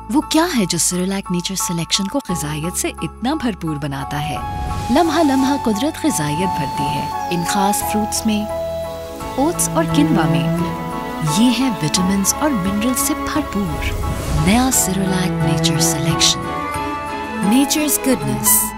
वो क्या है जो सेरेलैक नेचर सिलेक्शन को ग़िज़ाइयत से इतना भरपूर बनाता है? लम्हा लम्हा कुदरत ग़िज़ाइयत भरती है इन खास फ्रूट्स में, ओट्स और किनवा में। ये है विटामिन्स और मिनरल्स से भरपूर नया Cerelac nature selection. Nature's goodness.